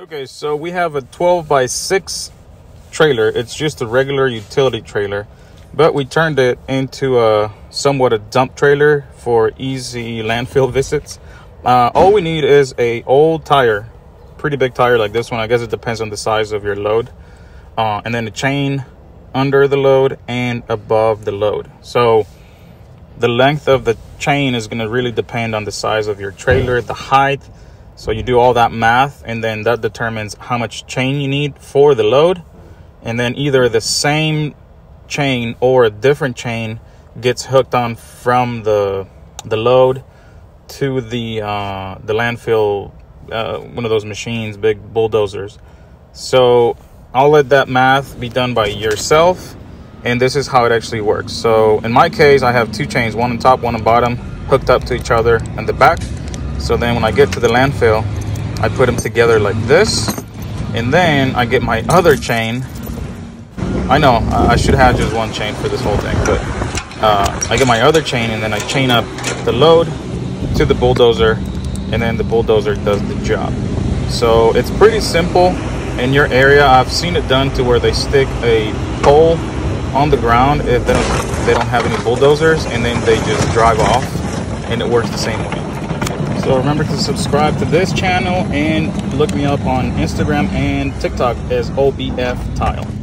Okay, so we have a 12x6 trailer. It's just a regular utility trailer, but we turned it into a somewhat a dump trailer for easy landfill visits. All we need is a old tire, pretty big tire like this one. I guess it depends on the size of your load, and then a chain under the load and above the load. So the length of the chain is going to really depend on the size of your trailer, the height. So you do all that math, and then that determines how much chain you need for the load. And then either the same chain or a different chain gets hooked on from the load to the landfill, one of those machines, big bulldozers. So I'll let that math be done by yourself, and this is how it actually works. So in my case, I have two chains, one on top, one on bottom, hooked up to each other in the back. So then when I get to the landfill, I put them together like this, and then I get my other chain. I know I should have just one chain for this whole thing, but I get my other chain, and then I chain up the load to the bulldozer, and then the bulldozer does the job. So it's pretty simple. In your area, I've seen it done to where they stick a pole on the ground if they don't have any bulldozers, and then they just drive off, and it works the same way. So remember to subscribe to this channel and look me up on Instagram and TikTok as OBF Tile.